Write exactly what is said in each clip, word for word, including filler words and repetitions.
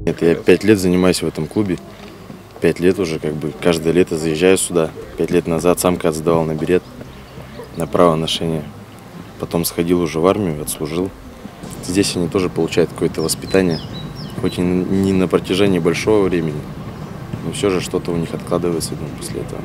Это я пять лет занимаюсь в этом клубе. Пять лет уже, как бы, каждое лето заезжаю сюда. Пять лет назад сам кат сдавал на берет, на право ношения. Потом сходил уже в армию, отслужил. Здесь они тоже получают какое-то воспитание. Хоть и не на протяжении большого времени, но все же что-то у них откладывается, думаю, после этого.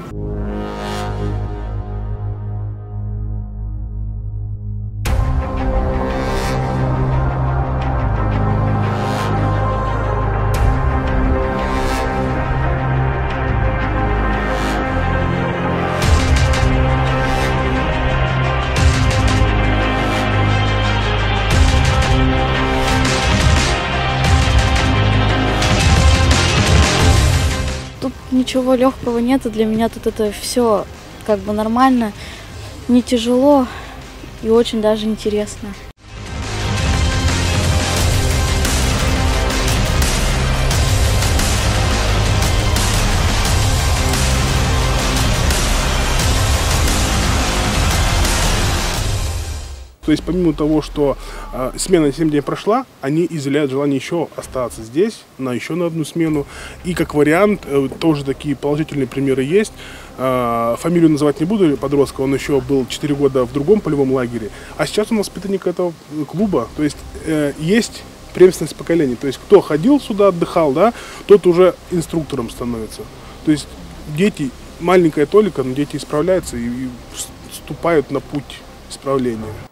Тут ничего легкого нет, и для меня тут это все как бы нормально, не тяжело и очень даже интересно. То есть помимо того, что э, смена на семь дней прошла, они изъявляют желание еще остаться здесь, на еще на одну смену. И как вариант, э, тоже такие положительные примеры есть. Э, фамилию называть не буду, подростка, он еще был четыре года в другом полевом лагере. А сейчас он воспитанник этого клуба. То есть э, есть преемственность поколений. То есть кто ходил сюда, отдыхал, да, тот уже инструктором становится. То есть дети, маленькая толика, но дети исправляются и, и вступают на путь исправления.